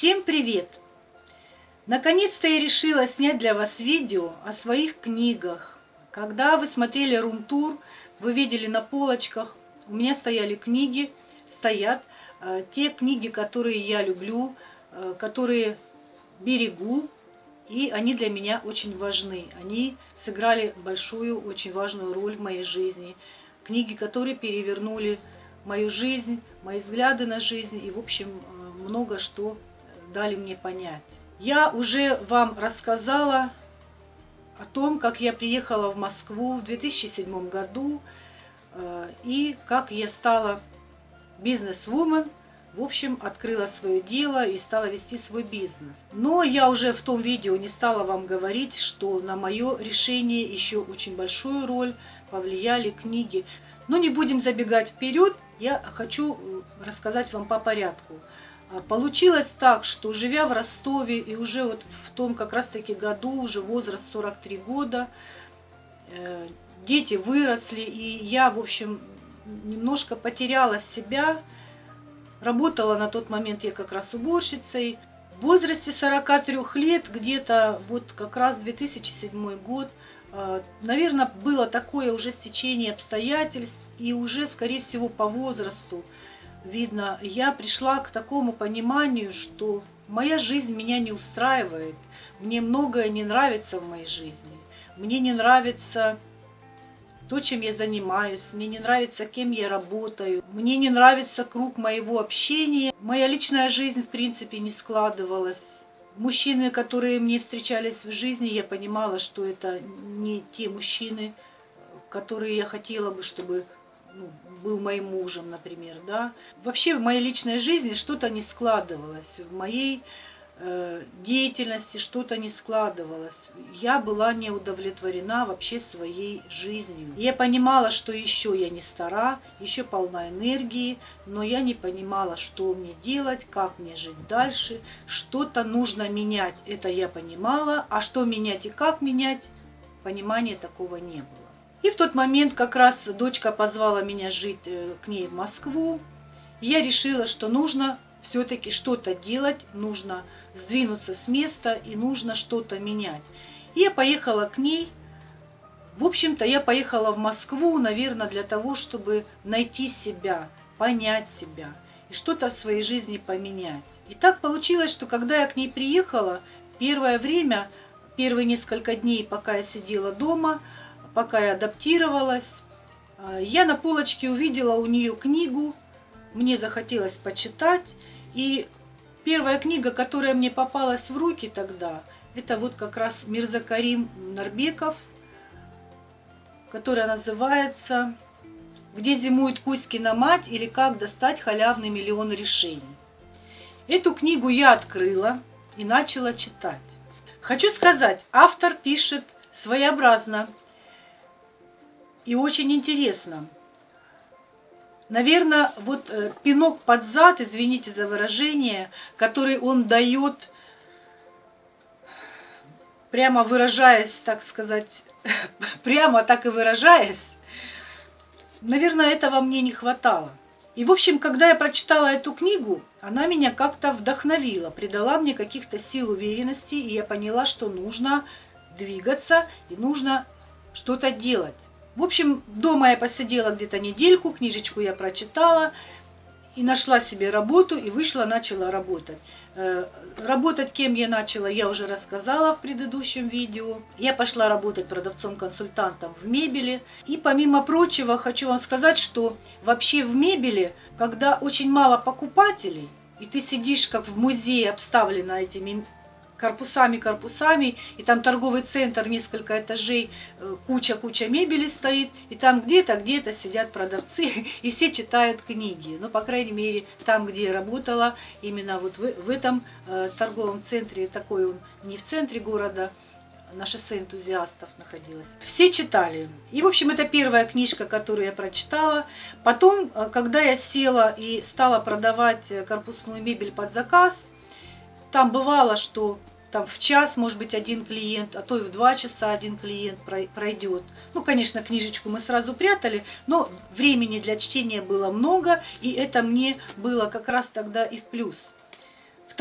Всем привет! Наконец-то я решила снять для вас видео о своих книгах. Когда вы смотрели рум-тур, вы видели на полочках, у меня стояли книги, стоят те книги, которые я люблю, которые берегу, и они для меня очень важны. Они сыграли большую, очень важную роль в моей жизни. Книги, которые перевернули мою жизнь, мои взгляды на жизнь и, в общем, много что дали мне понять. Я уже вам рассказала о том, как я приехала в Москву в 2007 году и как я стала бизнес-вумен, в общем, открыла свое дело и стала вести свой бизнес. Но я уже в том видео не стала вам говорить, что на мое решение еще очень большую роль повлияли книги. Но не будем забегать вперед, я хочу рассказать вам по порядку. Получилось так, что живя в Ростове и уже вот в том как раз-таки году, уже возраст 43 года, дети выросли, и я, в общем, немножко потеряла себя. Работала на тот момент я как раз уборщицей. В возрасте 43 лет, где-то вот как раз 2007 год, наверное, было такое уже стечение обстоятельств, и уже, скорее всего, по возрасту, видно, я пришла к такому пониманию, что моя жизнь меня не устраивает, мне многое не нравится в моей жизни, мне не нравится то, чем я занимаюсь, мне не нравится, кем я работаю, мне не нравится круг моего общения, моя личная жизнь, в принципе, не складывалась. Мужчины, которые мне встречались в жизни, я понимала, что это не те мужчины, которые я хотела бы, чтобы был моим мужем, например, да. Вообще в моей личной жизни что-то не складывалось, в моей деятельности что-то не складывалось. Я была не удовлетворена вообще своей жизнью. Я понимала, что еще я не стара, еще полна энергии, но я не понимала, что мне делать, как мне жить дальше. Что-то нужно менять, это я понимала, а что менять и как менять, понимания такого не было. И в тот момент как раз дочка позвала меня жить к ней в Москву. Я решила, что нужно все-таки что-то делать, нужно сдвинуться с места и нужно что-то менять. И я поехала к ней. В общем-то, я поехала в Москву, наверное, для того, чтобы найти себя, понять себя и что-то в своей жизни поменять. И так получилось, что когда я к ней приехала, первое время, первые несколько дней, пока я сидела дома, пока я адаптировалась, я на полочке увидела у нее книгу, мне захотелось почитать, и первая книга, которая мне попалась в руки тогда, это вот как раз Мирзакарим Нарбеков, которая называется «Где зимует Кузькина мать» или «Как достать халявный миллион решений». Эту книгу я открыла и начала читать. Хочу сказать, автор пишет своеобразно и очень интересно. Наверное, вот пинок под зад, извините за выражение, который он дает, прямо выражаясь, так сказать, прямо так и выражаясь, наверное, этого мне не хватало. И, в общем, когда я прочитала эту книгу, она меня как-то вдохновила, придала мне каких-то сил, уверенности, и я поняла, что нужно двигаться и нужно что-то делать. В общем, дома я посидела где-то недельку, книжечку я прочитала и нашла себе работу, и вышла, начала работать. Работать кем я начала, я уже рассказала в предыдущем видео. Я пошла работать продавцом-консультантом в мебели. И помимо прочего, хочу вам сказать, что вообще в мебели, когда очень мало покупателей, и ты сидишь как в музее, обставлена этими корпусами, и там торговый центр, несколько этажей, куча мебели стоит, и там где-то сидят продавцы, и все читают книги. Ну, по крайней мере, там, где я работала, именно вот в этом торговом центре, такой он не в центре города, на шоссе энтузиастов находилась. Все читали. И, в общем, это первая книжка, которую я прочитала. Потом, когда я села и стала продавать корпусную мебель под заказ, там бывало, что там в час, может быть, один клиент, а то и в 2 часа один клиент пройдет. Ну, конечно, книжечку мы сразу прятали, но времени для чтения было много, и это мне было как раз тогда и в плюс.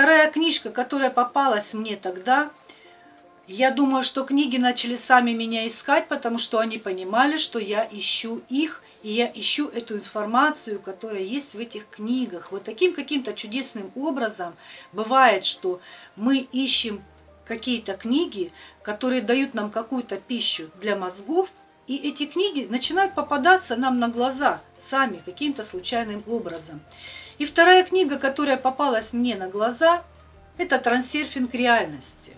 Вторая книжка, которая попалась мне тогда, я думаю, что книги начали сами меня искать, потому что они понимали, что я ищу их, и я ищу эту информацию, которая есть в этих книгах. Вот таким каким-то чудесным образом бывает, что мы ищем какие-то книги, которые дают нам какую-то пищу для мозгов, и эти книги начинают попадаться нам на глаза сами каким-то случайным образом. И вторая книга, которая попалась мне на глаза, это «Трансерфинг реальности».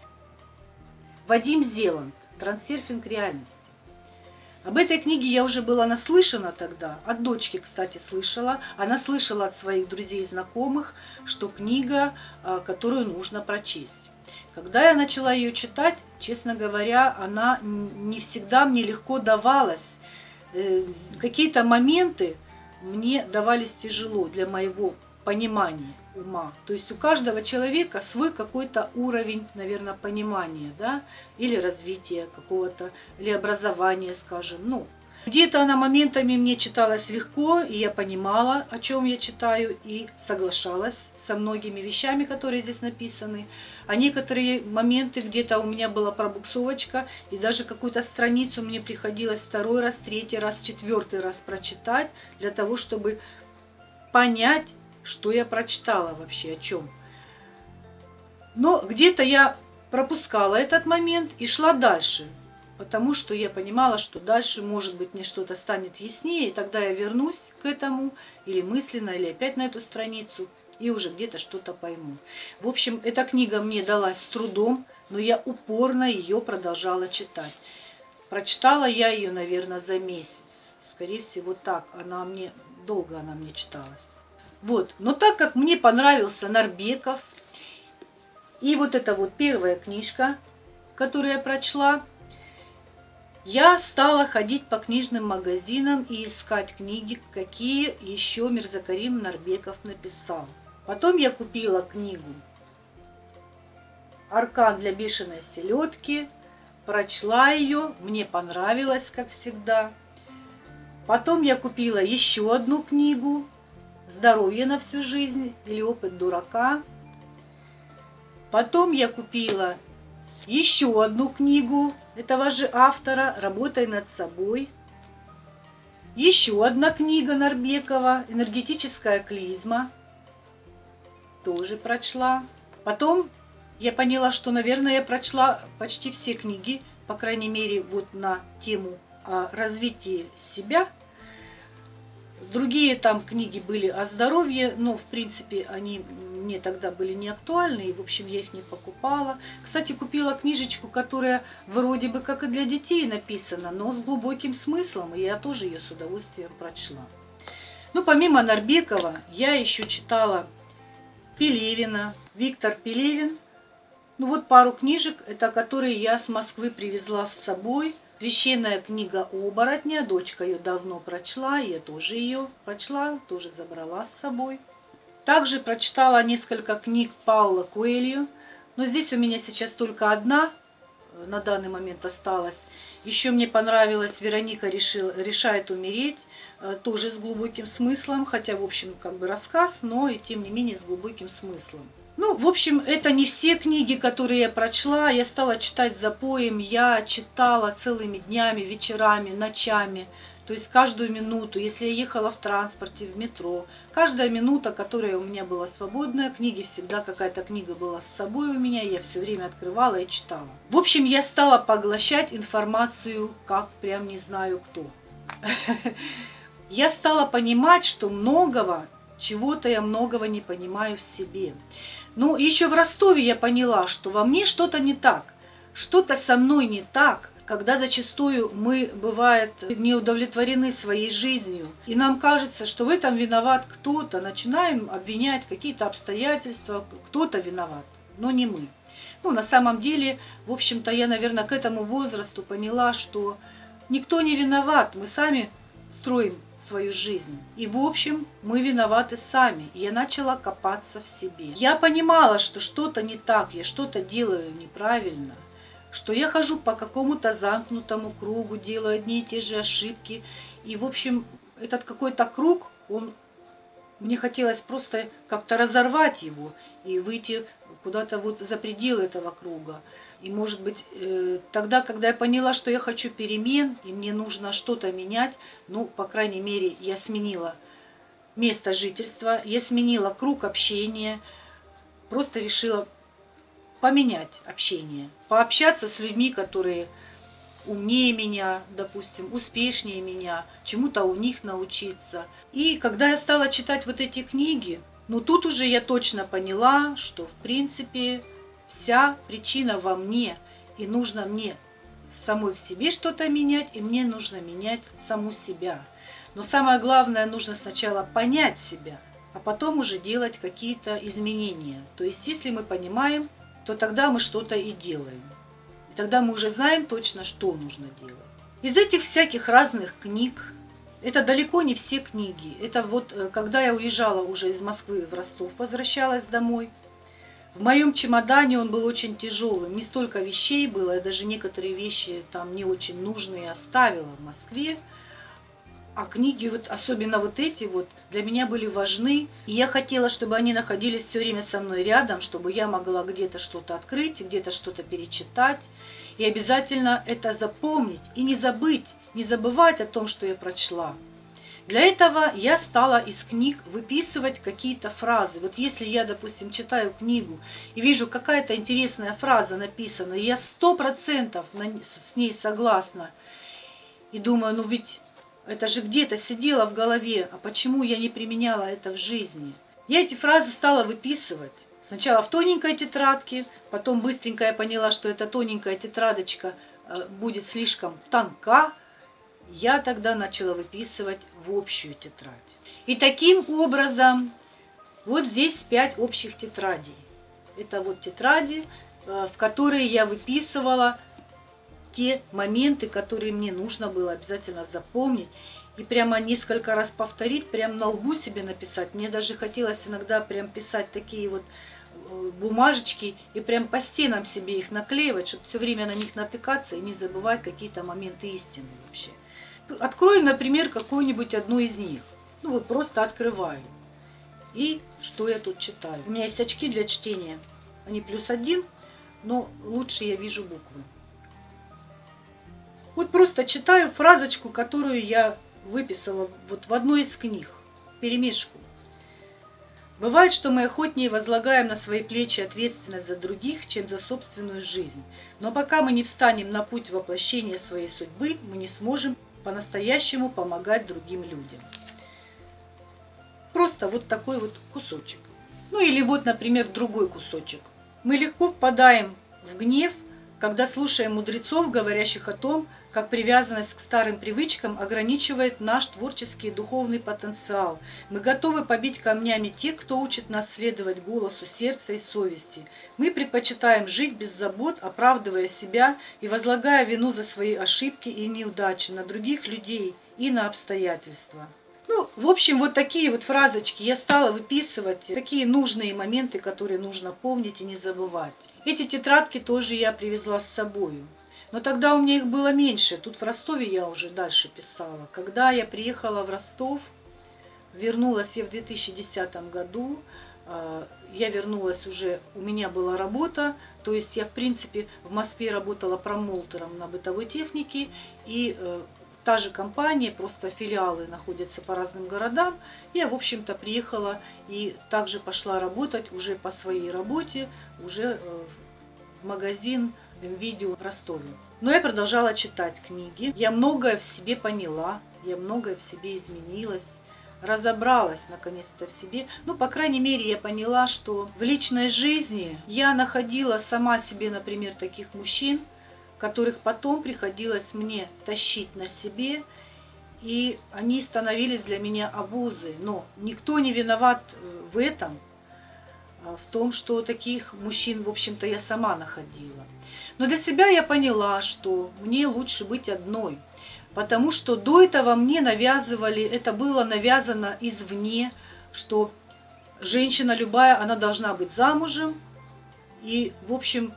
Вадим Зеланд, «Трансерфинг реальности». Об этой книге я уже была наслышана тогда, от дочки, кстати, слышала. Она слышала от своих друзей и знакомых, что книга, которую нужно прочесть. Когда я начала ее читать, честно говоря, она не всегда мне легко давалась. Какие-то моменты мне давались тяжело для моего понимания ума. То есть у каждого человека свой какой-то уровень, наверное, понимания, да, или развития какого-то, или образования, скажем. Ну, где-то она моментами мне читалась легко, и я понимала, о чем я читаю, и соглашалась со многими вещами, которые здесь написаны. А некоторые моменты где-то у меня была пробуксовочка, и даже какую-то страницу мне приходилось второй раз, третий раз, четвертый раз прочитать, для того, чтобы понять, что я прочитала вообще, о чем. Но где-то я пропускала этот момент и шла дальше, потому что я понимала, что дальше, может быть, мне что-то станет яснее, и тогда я вернусь к этому, или мысленно, или опять на эту страницу, и уже где-то что-то пойму. В общем, эта книга мне далась с трудом, но я упорно ее продолжала читать. Прочитала я ее, наверное, за месяц. Скорее всего, так. Долго она мне читалась. Вот. Но так как мне понравился Нарбеков, и вот эта вот первая книжка, которую я прочла, я стала ходить по книжным магазинам и искать книги, какие еще Мирзакарим Нарбеков написал. Потом я купила книгу «Аркан для бешеной селедки», прочла ее, мне понравилось, как всегда. Потом я купила еще одну книгу «Здоровье на всю жизнь» или «Опыт дурака». Потом я купила еще одну книгу этого же автора «Работай над собой». Еще одна книга Нарбекова «Энергетическая клизма». Тоже прочла. Потом я поняла, что, наверное, я прочла почти все книги, по крайней мере, вот на тему о развитии себя. Другие там книги были о здоровье, но, в принципе, они мне тогда были не актуальны, и, в общем, я их не покупала. Кстати, купила книжечку, которая вроде бы как и для детей написана, но с глубоким смыслом, и я тоже ее с удовольствием прочла. Ну, помимо Нарбекова, я еще читала Пелевина, Виктор Пелевин. Ну, вот пару книжек, это которые я с Москвы привезла с собой. Священная книга оборотня, дочка ее давно прочла, я тоже ее прочла, тоже забрала с собой. Также прочитала несколько книг Паула Коэльо, но здесь у меня сейчас только одна на данный момент осталась. Еще мне понравилась «Вероника решает умереть», тоже с глубоким смыслом, хотя, в общем, как бы рассказ, но и тем не менее с глубоким смыслом. Ну, в общем, это не все книги, которые я прочла. Я стала читать запоем. Я читала целыми днями, вечерами, ночами. То есть каждую минуту, если я ехала в транспорте, в метро, каждая минута, которая у меня была свободная, книги всегда какая-то книга была с собой у меня, я все время открывала и читала. В общем, я стала поглощать информацию, как прям не знаю кто. Я стала понимать, что чего-то я многого не понимаю в себе. Ну, еще в Ростове я поняла, что во мне что-то не так, что-то со мной не так, когда зачастую мы, бывает, не удовлетворены своей жизнью, и нам кажется, что в этом виноват кто-то, начинаем обвинять какие-то обстоятельства, кто-то виноват, но не мы. Ну, на самом деле, в общем-то, я, наверное, к этому возрасту поняла, что никто не виноват, мы сами строим свою жизнь. И, в общем, мы виноваты сами. И я начала копаться в себе. Я понимала, что что-то не так, я что-то делаю неправильно, что я хожу по какому-то замкнутому кругу, делаю одни и те же ошибки. И, в общем, этот какой-то круг, он мне хотелось просто как-то разорвать его и выйти куда-то вот за пределы этого круга. И, может быть, тогда, когда я поняла, что я хочу перемен, и мне нужно что-то менять, ну, по крайней мере, я сменила место жительства, я сменила круг общения, просто решила поменять общение, пообщаться с людьми, которые умнее меня, допустим, успешнее меня, чему-то у них научиться. И когда я стала читать вот эти книги, ну тут уже я точно поняла, что в принципе вся причина во мне, и нужно мне самой в себе что-то менять, и мне нужно менять саму себя. Но самое главное, нужно сначала понять себя, а потом уже делать какие-то изменения. То есть если мы понимаем, то тогда мы что-то и делаем. И тогда мы уже знаем точно, что нужно делать. Из этих всяких разных книг, это далеко не все книги. Это вот когда я уезжала уже из Москвы в Ростов, возвращалась домой, в моем чемодане он был очень тяжелым. Не столько вещей было, я даже некоторые вещи там не очень нужные оставила в Москве. А книги, вот, особенно вот эти вот, для меня были важны. И я хотела, чтобы они находились все время со мной рядом, чтобы я могла где-то что-то открыть, где-то что-то перечитать. И обязательно это запомнить и не забыть, не забывать о том, что я прочла. Для этого я стала из книг выписывать какие-то фразы. Вот если я, допустим, читаю книгу и вижу, какая-то интересная фраза написана, и я 100% с ней согласна, и думаю, ну ведь это же где-то сидело в голове, а почему я не применяла это в жизни? Я эти фразы стала выписывать. Сначала в тоненькой тетрадке, потом быстренько я поняла, что эта тоненькая тетрадочка будет слишком тонка. Я тогда начала выписывать в общую тетрадь. И таким образом, вот здесь 5 общих тетрадей. Это вот тетради, в которые я выписывала те моменты, которые мне нужно было обязательно запомнить и прямо несколько раз повторить, прямо на лбу себе написать. Мне даже хотелось иногда прям писать такие вот бумажечки и прям по стенам себе их наклеивать, чтобы все время на них натыкаться и не забывать какие-то моменты истины вообще. Открою, например, какую-нибудь одну из них. Ну вот просто открываю. И что я тут читаю? У меня есть очки для чтения. Они +1, но лучше я вижу буквы. Вот просто читаю фразочку, которую я выписала вот в одной из книг, вперемешку. Бывает, что мы охотнее возлагаем на свои плечи ответственность за других, чем за собственную жизнь. Но пока мы не встанем на путь воплощения своей судьбы, мы не сможем по-настоящему помогать другим людям. Просто вот такой вот кусочек. Ну или вот, например, другой кусочек. Мы легко впадаем в гнев, когда слушаем мудрецов, говорящих о том, как привязанность к старым привычкам ограничивает наш творческий и духовный потенциал. Мы готовы побить камнями тех, кто учит нас следовать голосу сердца и совести. Мы предпочитаем жить без забот, оправдывая себя и возлагая вину за свои ошибки и неудачи на других людей и на обстоятельства. Ну, в общем, вот такие вот фразочки я стала выписывать, такие нужные моменты, которые нужно помнить и не забывать. Эти тетрадки тоже я привезла с собой. Но тогда у меня их было меньше. Тут в Ростове я уже дальше писала. Когда я приехала в Ростов, вернулась я в 2010 году. Я вернулась уже, у меня была работа. То есть я, в принципе, в Москве работала промоутером на бытовой технике. И та же компания, просто филиалы находятся по разным городам. Я, в общем-то, приехала и также пошла работать уже по своей работе, уже в магазин МВидео в Ростове. Но я продолжала читать книги. Я многое в себе поняла, я многое в себе изменилась, разобралась наконец-то в себе. Ну, по крайней мере, я поняла, что в личной жизни я находила сама себе, например, таких мужчин, которых потом приходилось мне тащить на себе, и они становились для меня обузой. Но никто не виноват в этом, в том, что таких мужчин, в общем-то, я сама находила. Но для себя я поняла, что мне лучше быть одной, потому что до этого мне навязывали, это было навязано извне, что женщина любая, она должна быть замужем, и, в общем,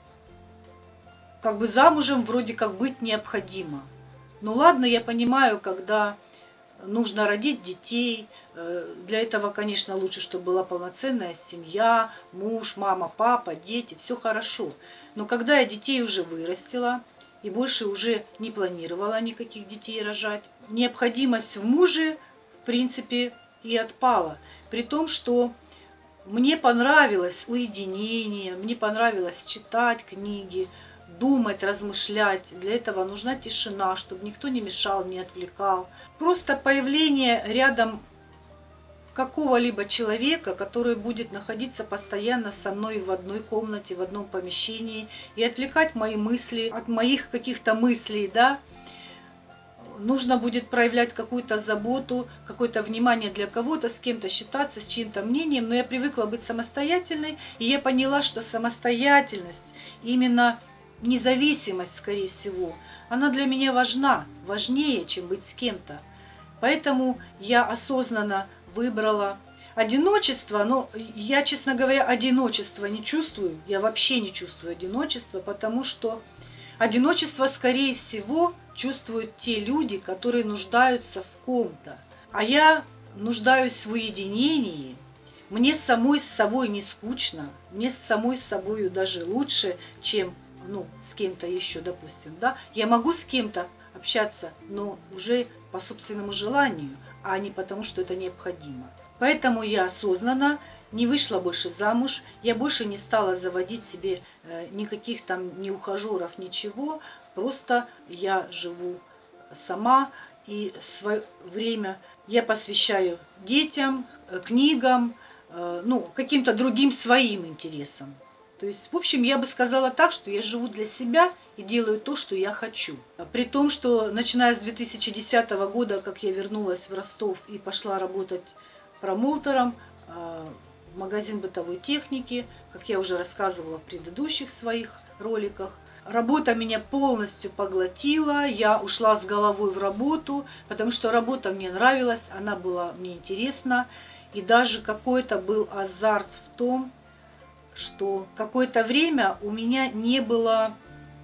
как бы замужем вроде как быть необходимо. Ну ладно, я понимаю, когда нужно родить детей. Для этого, конечно, лучше, чтобы была полноценная семья, муж, мама, папа, дети, все хорошо. Но когда я детей уже вырастила и больше уже не планировала никаких детей рожать, необходимость в муже, в принципе, и отпала. При том, что мне понравилось уединение, мне понравилось читать книги, думать, размышлять. Для этого нужна тишина, чтобы никто не мешал, не отвлекал. Просто появление рядом какого-либо человека, который будет находиться постоянно со мной в одной комнате, в одном помещении и отвлекать мои мысли от моих каких-то мыслей, да. Нужно будет проявлять какую-то заботу, какое-то внимание для кого-то, с кем-то считаться, с чьим-то мнением. Но я привыкла быть самостоятельной, и я поняла, что самостоятельность, именно независимость, скорее всего, она для меня важна, важнее, чем быть с кем-то. Поэтому я осознанно выбрала одиночество, но я, честно говоря, одиночество не чувствую, я вообще не чувствую одиночества, потому что одиночество, скорее всего, чувствуют те люди, которые нуждаются в ком-то. А я нуждаюсь в уединении, мне самой с собой не скучно, мне с самой с собой даже лучше, чем с кем-то еще, допустим. Да? Я могу с кем-то общаться, но уже по собственному желанию, а не потому, что это необходимо. Поэтому я осознанно не вышла больше замуж, я больше не стала заводить себе никаких там ни ухажеров, ничего. Просто я живу сама, и свое время я посвящаю детям, книгам, каким-то другим своим интересам. То есть, в общем, я бы сказала так, что я живу для себя и делаю то, что я хочу. При том, что начиная с 2010 года, как я вернулась в Ростов и пошла работать промоутером в магазин бытовой техники, как я уже рассказывала в предыдущих своих роликах, работа меня полностью поглотила, я ушла с головой в работу, потому что работа мне нравилась, она была мне интересна, и даже какой-то был азарт в том, что какое-то время у меня не было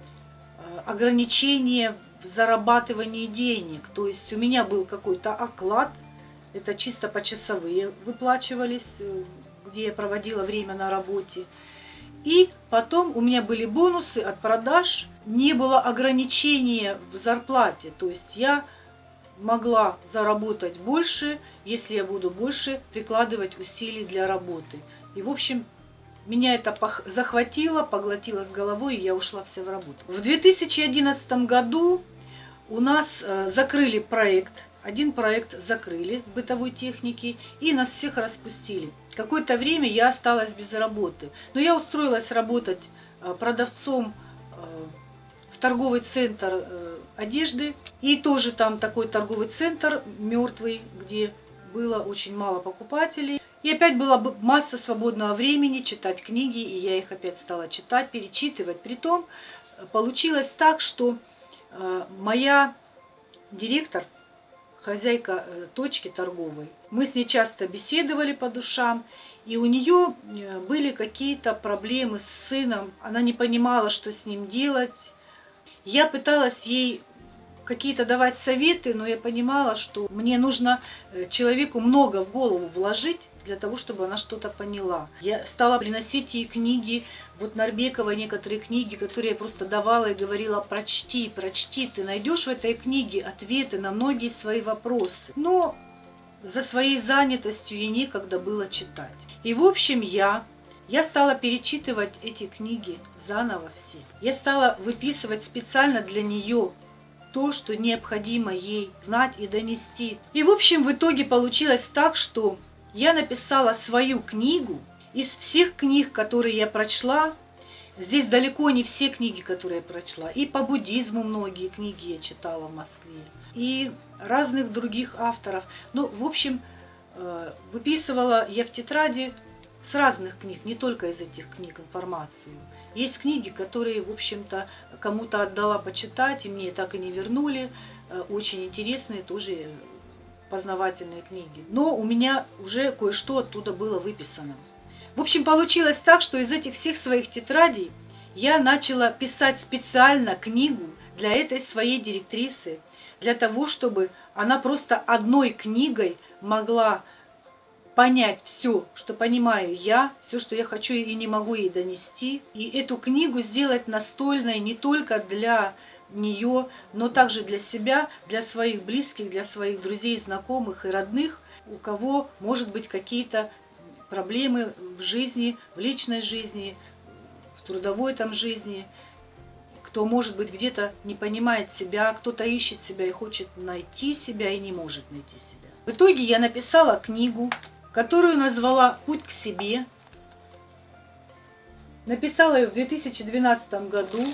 ограничения в зарабатывании денег, то есть у меня был какой-то оклад, это чисто почасовые выплачивались, где я проводила время на работе. И потом у меня были бонусы от продаж, не было ограничения в зарплате, то есть я могла заработать больше, если я буду больше прикладывать усилий для работы. И, в общем, меня это захватило, поглотило с головой, и я ушла вся в работу. В 2011 году у нас закрыли проект. Один проект закрыли в бытовой технике, и нас всех распустили. Какое-то время я осталась без работы. Но я устроилась работать продавцом в торговый центр одежды. И тоже там такой торговый центр мертвый, где было очень мало покупателей. И опять была масса свободного времени читать книги, и я их опять стала читать, перечитывать. Притом получилось так, что моя директор, хозяйка точки торговой, мы с ней часто беседовали по душам, и у нее были какие-то проблемы с сыном, она не понимала, что с ним делать. Я пыталась ей какие-то давать советы, но я понимала, что мне нужно человеку много в голову вложить для того, чтобы она что-то поняла. Я стала приносить ей книги, вот Нарбекова некоторые книги, которые я просто давала и говорила: прочти, прочти, ты найдешь в этой книге ответы на многие свои вопросы. Но за своей занятостью ей некогда было читать. И в общем я стала перечитывать эти книги заново все. Я стала выписывать специально для нее то, что необходимо ей знать и донести. И в общем в итоге получилось так, что я написала свою книгу из всех книг, которые я прочла. Здесь далеко не все книги, которые я прочла. И по буддизму многие книги я читала в Москве. И разных других авторов. Ну, в общем, выписывала я в тетради с разных книг, не только из этих книг, информацию. Есть книги, которые, в общем-то, кому-то отдала почитать, и мне так и не вернули. Очень интересные тоже познавательные книги. Но у меня уже кое-что оттуда было выписано. В общем, получилось так, что из этих всех своих тетрадей я начала писать специально книгу для этой своей директрисы, для того, чтобы она просто одной книгой могла понять все, что понимаю я, все, что я хочу и не могу ей донести. И эту книгу сделать настольной не только для нее, но также для себя, для своих близких, для своих друзей, знакомых и родных, у кого, может быть, какие-то проблемы в жизни, в личной жизни, в трудовой там жизни, кто, может быть, где-то не понимает себя, кто-то ищет себя и хочет найти себя и не может найти себя. В итоге я написала книгу, которую назвала «Путь к себе». Написала ее в 2012 году.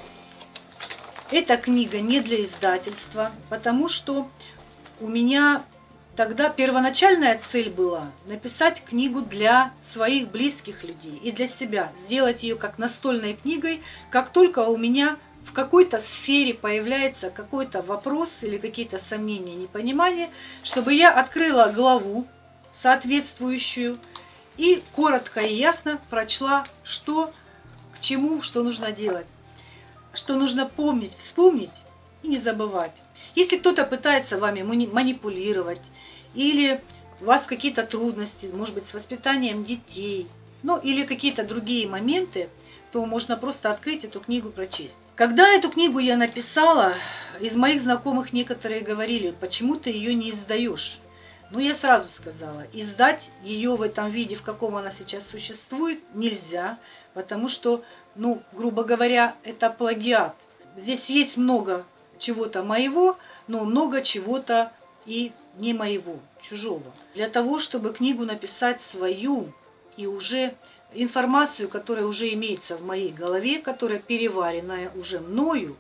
Эта книга не для издательства, потому что у меня тогда первоначальная цель была написать книгу для своих близких людей и для себя, сделать ее как настольной книгой, как только у меня в какой-то сфере появляется какой-то вопрос или какие-то сомнения, непонимания, чтобы я открыла главу соответствующую и коротко и ясно прочла, что к чему, что нужно делать, что нужно помнить, вспомнить и не забывать. Если кто-то пытается вами манипулировать, или у вас какие-то трудности, может быть, с воспитанием детей, ну или какие-то другие моменты, то можно просто открыть эту книгу, прочесть. Когда эту книгу я написала, из моих знакомых некоторые говорили, почему ты ее не издаешь? Ну, я сразу сказала, издать ее в этом виде, в каком она сейчас существует, нельзя, потому что, ну, грубо говоря, это плагиат. Здесь есть много чего-то моего, но много чего-то и не моего, чужого. Для того, чтобы книгу написать свою и уже информацию, которая уже имеется в моей голове, которая переваренная уже мною,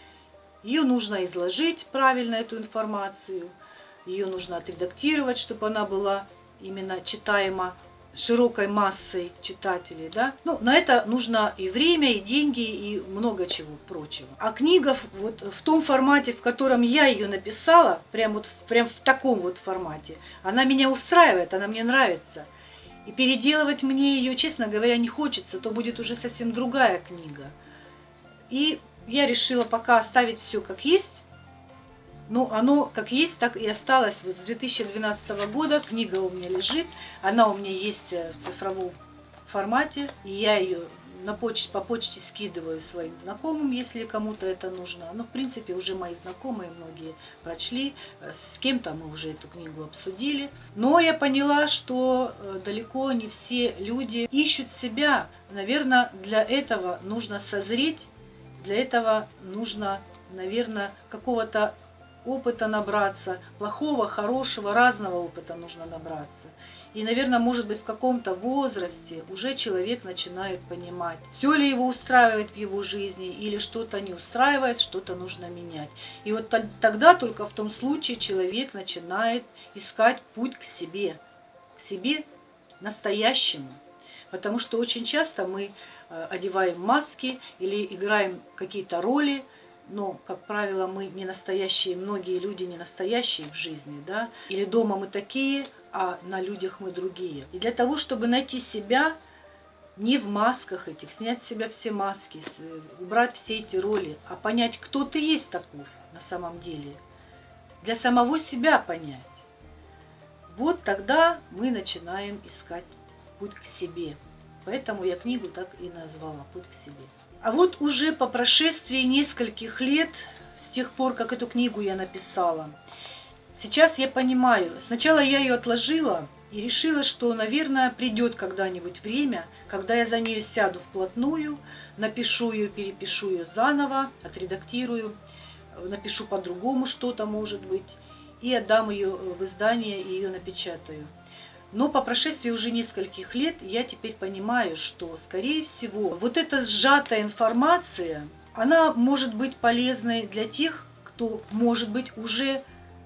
ее нужно изложить правильно, эту информацию. Ее нужно отредактировать, чтобы она была именно читаема широкой массой читателей. Да? Ну, на это нужно и время, и деньги, и много чего прочего. А книга вот в том формате, в котором я ее написала, прям в таком вот формате, она меня устраивает, она мне нравится. И переделывать мне ее, честно говоря, не хочется, то будет уже совсем другая книга. И я решила пока оставить все как есть. Но оно как есть, так и осталось. Вот с 2012 года книга у меня лежит, она у меня есть в цифровом формате, и я ее по почте скидываю своим знакомым, если кому-то это нужно. Но в принципе уже мои знакомые многие прочли, с кем-то мы уже эту книгу обсудили. Но я поняла, что далеко не все люди ищут себя. Наверное, для этого нужно созреть, для этого нужно, наверное, какого-то опыта набраться, плохого, хорошего, разного опыта нужно набраться. И, наверное, может быть, в каком-то возрасте уже человек начинает понимать, все ли его устраивает в его жизни, или что-то не устраивает, что-то нужно менять. И вот тогда, только в том случае, человек начинает искать путь к себе настоящему. Потому что очень часто мы одеваем маски или играем какие-то роли, но, как правило, мы не настоящие, многие люди не настоящие в жизни, да, или дома мы такие, а на людях мы другие. И для того, чтобы найти себя не в масках этих, снять с себя все маски, убрать все эти роли, а понять, кто ты есть таков на самом деле, для самого себя понять, вот тогда мы начинаем искать путь к себе. Поэтому я книгу так и назвала «Путь к себе». А вот уже по прошествии нескольких лет, с тех пор, как эту книгу я написала, сейчас я понимаю, сначала я ее отложила и решила, что, наверное, придет когда-нибудь время, когда я за нее сяду вплотную, напишу ее, перепишу ее заново, отредактирую, напишу по-другому что-то, может быть, и отдам ее в издание и ее напечатаю. Но по прошествии уже нескольких лет я теперь понимаю, что, скорее всего, вот эта сжатая информация, она может быть полезной для тех, кто, может быть, уже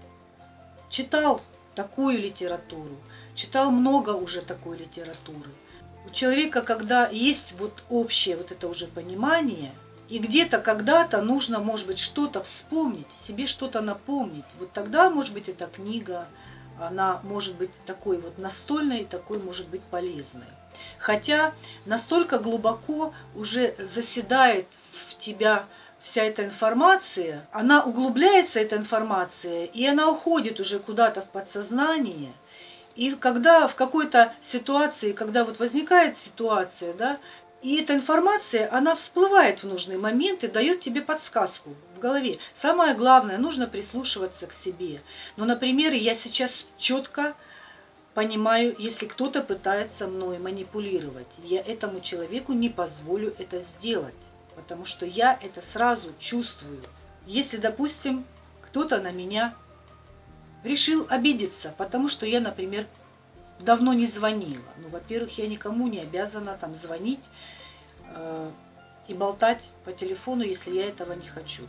читал такую литературу, читал много уже такой литературы. У человека, когда есть вот общее вот это уже понимание, и где-то, когда-то нужно, может быть, что-то вспомнить, себе что-то напомнить, вот тогда, может быть, эта книга, она может быть такой вот настольной, такой может быть полезной. Хотя настолько глубоко уже заседает в тебя вся эта информация, она углубляется, эта информация, и она уходит уже куда-то в подсознание. И когда в какой-то ситуации, когда вот возникает ситуация, да, и эта информация, она всплывает в нужный момент и дает тебе подсказку в голове. Самое главное, нужно прислушиваться к себе. Ну, например, я сейчас четко понимаю, если кто-то пытается мной манипулировать, я этому человеку не позволю это сделать, потому что я это сразу чувствую. Если, допустим, кто-то на меня решил обидеться, потому что я, например, давно не звонила. Ну, во-первых, я никому не обязана там звонить и болтать по телефону, если я этого не хочу.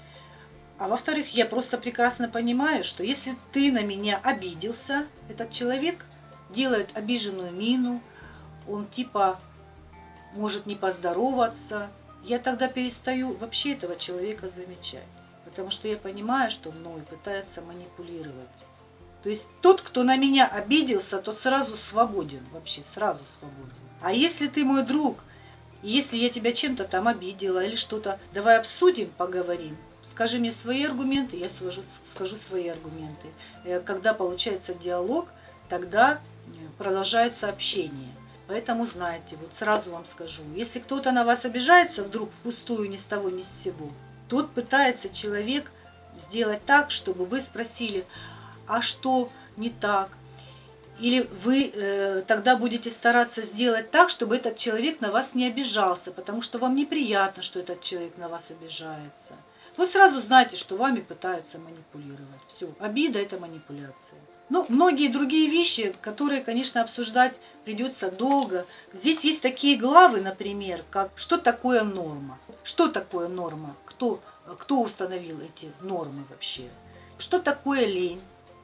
А во-вторых, я просто прекрасно понимаю, что если ты на меня обиделся, этот человек делает обиженную мину, он типа может не поздороваться, я тогда перестаю вообще этого человека замечать. Потому что я понимаю, что мной пытаются манипулировать. То есть тот, кто на меня обиделся, тот сразу свободен, вообще сразу свободен. А если ты мой друг, если я тебя чем-то там обидела или что-то, давай обсудим, поговорим. Скажи мне свои аргументы, я скажу свои аргументы. Когда получается диалог, тогда продолжается общение. Поэтому знайте, вот сразу вам скажу, если кто-то на вас обижается вдруг впустую ни с того ни с сего, тот пытается человек сделать так, чтобы вы спросили, а что не так? Или вы тогда будете стараться сделать так, чтобы этот человек на вас не обижался, потому что вам неприятно, что этот человек на вас обижается. Вы сразу знаете, что вами пытаются манипулировать. Все, обида – это манипуляция. Ну, многие другие вещи, которые, конечно, обсуждать придется долго. Здесь есть такие главы, например, как «Что такое норма?». Что такое норма? Кто установил эти нормы вообще? Что такое лень?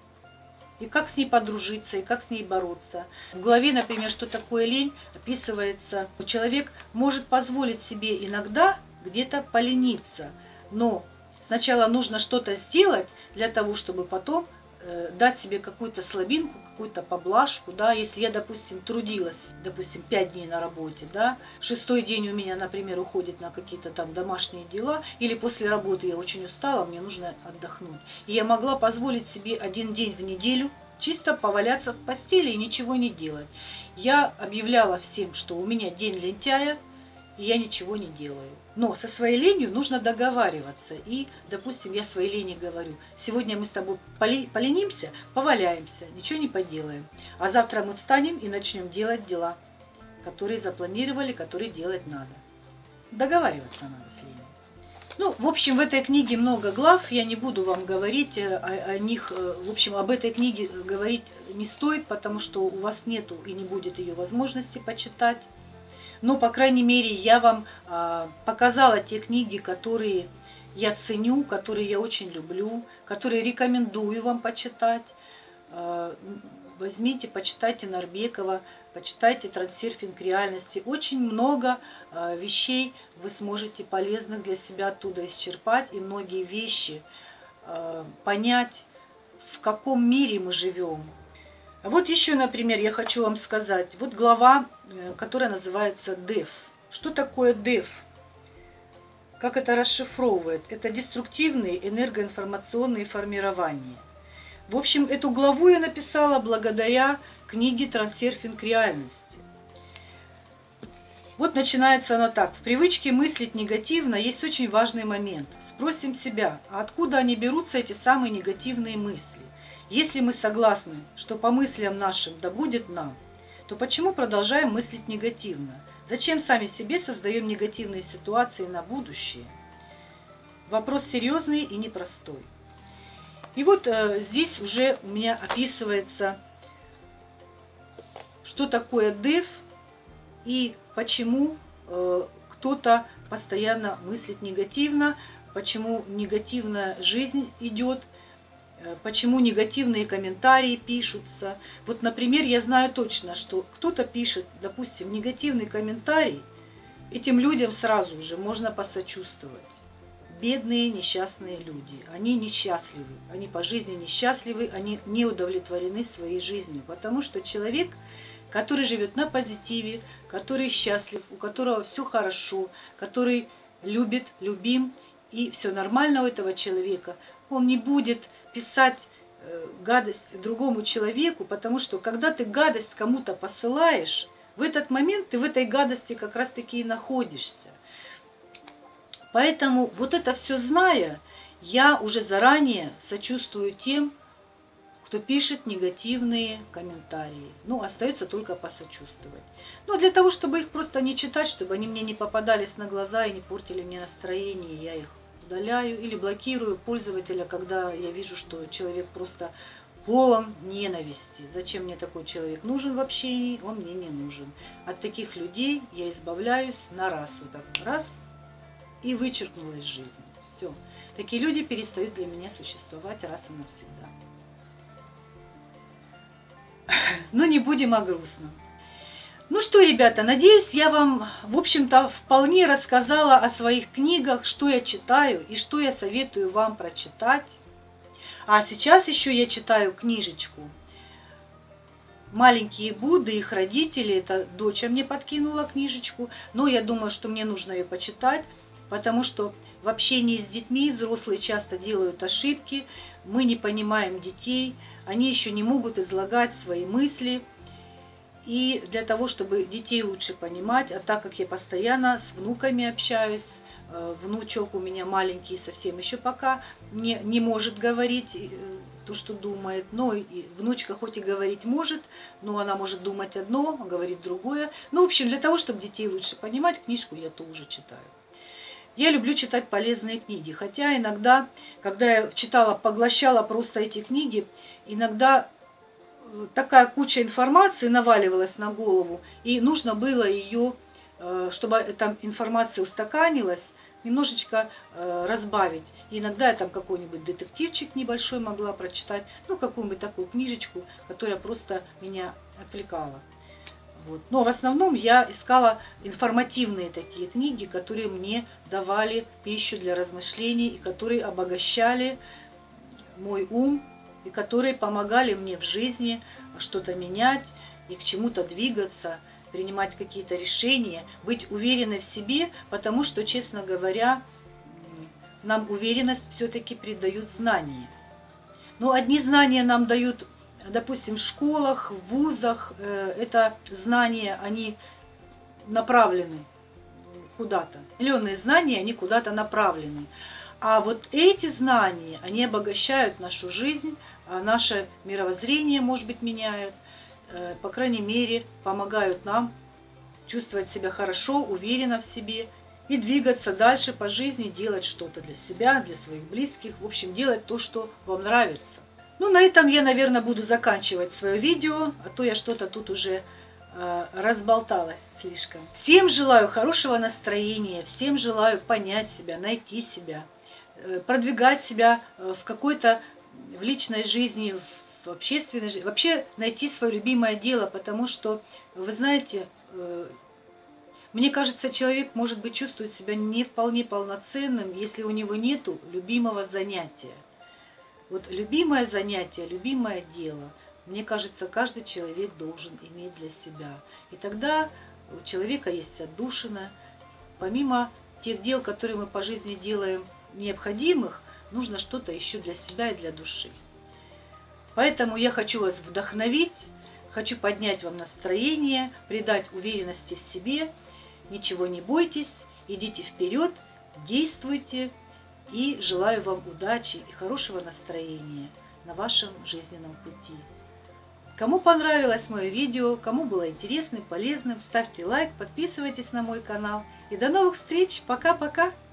И как с ней подружиться, и как с ней бороться. В главе, например, «Что такое лень?» описывается, что человек может позволить себе иногда где-то полениться, но сначала нужно что-то сделать для того, чтобы потом дать себе какую-то слабинку, какую-то поблажку, да, если я, допустим, трудилась, 5 дней на работе, да, 6-й день у меня, например, уходит на какие-то там домашние дела, или после работы я очень устала, мне нужно отдохнуть. И я могла позволить себе 1 день в неделю чисто поваляться в постели и ничего не делать. Я объявляла всем, что у меня день лентяя, и я ничего не делаю. Но со своей ленью нужно договариваться. И, допустим, я своей лени говорю, сегодня мы с тобой поленимся, поваляемся, ничего не поделаем. А завтра мы встанем и начнем делать дела, которые запланировали, которые делать надо. Договариваться надо с ленью. Ну, в общем, в этой книге много глав, я не буду вам говорить о них. В общем, об этой книге говорить не стоит, потому что у вас нету и не будет ее возможности почитать. Но, по крайней мере, я вам показала те книги, которые я ценю, которые я очень люблю, которые рекомендую вам почитать. Возьмите, почитайте Нарбекова, почитайте «Трансерфинг реальности». Очень много вещей вы сможете полезных для себя оттуда исчерпать, и многие вещи понять, в каком мире мы живем. А вот еще, например, я хочу вам сказать, вот глава, которая называется «ДЭФ». Что такое ДЭФ? Как это расшифровывает? Это деструктивные энергоинформационные формирования. В общем, эту главу я написала благодаря книге «Трансерфинг реальности». Вот начинается она так. В привычке мыслить негативно есть очень важный момент. Спросим себя, а откуда они берутся, эти самые негативные мысли? Если мы согласны, что по мыслям нашим да будет нам, то почему продолжаем мыслить негативно? Зачем сами себе создаем негативные ситуации на будущее? Вопрос серьезный и непростой. И вот здесь уже у меня описывается, что такое ДЭФ и почему кто-то постоянно мыслит негативно, почему негативная жизнь идет, почему негативные комментарии пишутся. Вот, например, я знаю точно, что кто-то пишет, допустим, негативный комментарий, этим людям сразу же можно посочувствовать. Бедные, несчастные люди, они несчастливы, они по жизни несчастливы, они не удовлетворены своей жизнью, потому что человек, который живет на позитиве, который счастлив, у которого все хорошо, который любит, любим, и все нормально у этого человека. Он не будет писать гадость другому человеку, потому что когда ты гадость кому-то посылаешь, в этот момент ты в этой гадости как раз-таки и находишься. Поэтому вот это все зная, я уже заранее сочувствую тем, кто пишет негативные комментарии. Ну, остается только посочувствовать. Но для того, чтобы их просто не читать, чтобы они мне не попадались на глаза и не портили мне настроение, я их удаляю или блокирую пользователя, когда я вижу, что человек просто полон ненависти. Зачем мне такой человек нужен в общении? Он мне не нужен. От таких людей я избавляюсь на раз. Вот так раз и вычеркнула из жизни. Все. Такие люди перестают для меня существовать раз и навсегда. Но не будем о грустном. Ну что, ребята, надеюсь, я вам, в общем-то, вполне рассказала о своих книгах, что я читаю и что я советую вам прочитать. А сейчас еще я читаю книжечку «Маленькие Будды и их родители». Это дочь мне подкинула книжечку, но я думаю, что мне нужно ее почитать, потому что в общении с детьми взрослые часто делают ошибки, мы не понимаем детей, они еще не могут излагать свои мысли. И для того, чтобы детей лучше понимать, а так как я постоянно с внуками общаюсь, внучок у меня маленький совсем еще пока не может говорить то, что думает, но и внучка хоть и говорить может, но она может думать одно, говорить другое. Ну, в общем, для того, чтобы детей лучше понимать, книжку я тоже читаю. Я люблю читать полезные книги, хотя иногда, когда я читала, поглощала просто эти книги, иногда такая куча информации наваливалась на голову, и нужно было ее, чтобы эта информация устаканилась, немножечко разбавить. И иногда я там какой-нибудь детективчик небольшой могла прочитать, ну, какую-нибудь такую книжечку, которая просто меня отвлекала. Вот. Но в основном я искала информативные такие книги, которые мне давали пищу для размышлений, и которые обогащали мой ум, и которые помогали мне в жизни что-то менять и к чему-то двигаться, принимать какие-то решения, быть уверенной в себе, потому что, честно говоря, нам уверенность все-таки придают знания. Но одни знания нам дают, допустим, в школах, в вузах, это знания, они направлены куда-то. Определенные знания, они куда-то направлены. А вот эти знания, они обогащают нашу жизнь, наше мировоззрение, может быть, меняют, по крайней мере, помогают нам чувствовать себя хорошо, уверенно в себе и двигаться дальше по жизни, делать что-то для себя, для своих близких, в общем, делать то, что вам нравится. Ну, на этом я, наверное, буду заканчивать свое видео, а то я что-то тут уже разболталась слишком. Всем желаю хорошего настроения, всем желаю понять себя, найти себя, продвигать себя в какой-то в личной жизни, в общественной жизни, вообще найти свое любимое дело, потому что, вы знаете, мне кажется, человек, может быть, чувствует себя не вполне полноценным, если у него нету любимого занятия. Вот любимое занятие, любимое дело, мне кажется, каждый человек должен иметь для себя. И тогда у человека есть отдушина. Помимо тех дел, которые мы по жизни делаем необходимых, нужно что-то еще для себя и для души. Поэтому я хочу вас вдохновить, хочу поднять вам настроение, придать уверенности в себе. Ничего не бойтесь, идите вперед, действуйте. И желаю вам удачи и хорошего настроения на вашем жизненном пути. Кому понравилось мое видео, кому было интересным, полезным, ставьте лайк, подписывайтесь на мой канал. И до новых встреч. Пока-пока.